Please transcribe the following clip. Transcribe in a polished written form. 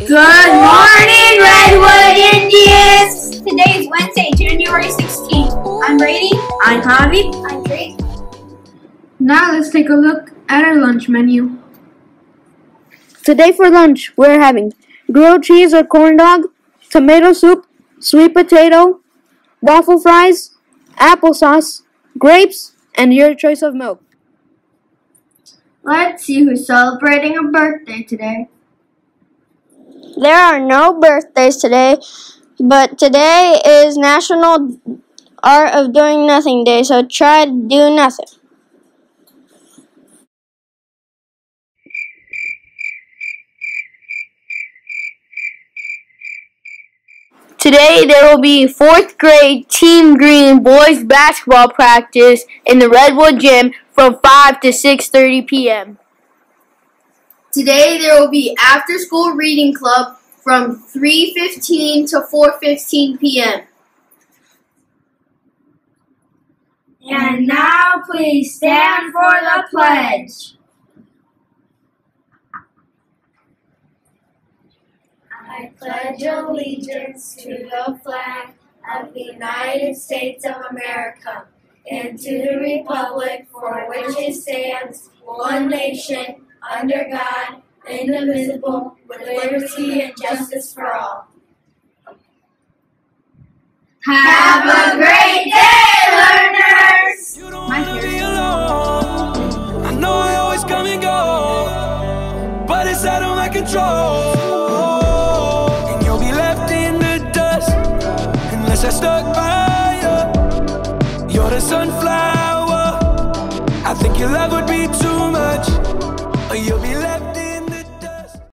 Good morning, Redwood Indians! Today is Wednesday, January 16th. I'm Brady. I'm Javi. I'm Drake. Now let's take a look at our lunch menu. Today for lunch, we're having grilled cheese or corn dog, tomato soup, sweet potato, waffle fries, applesauce, grapes, and your choice of milk. Let's see who's celebrating a birthday today. There are no birthdays today, but today is National Art of Doing Nothing Day, so try to do nothing. Today there will be 4th grade Team Green boys basketball practice in the Redwood Gym from 5 to 6:30 p.m. Today there will be after-school reading club from 3:15 to 4:15 p.m. And now please stand for the pledge. I pledge allegiance to the flag of the United States of America and to the republic for which it stands, one nation, under God, indivisible, with liberty and justice for all. Have a great day, learners! You don't wanna be alone. I know I always come and go, but it's out of my control. And you'll be left in the dust unless I stuck by you. You're the sunflower. I think your love would be too much, or you'll be left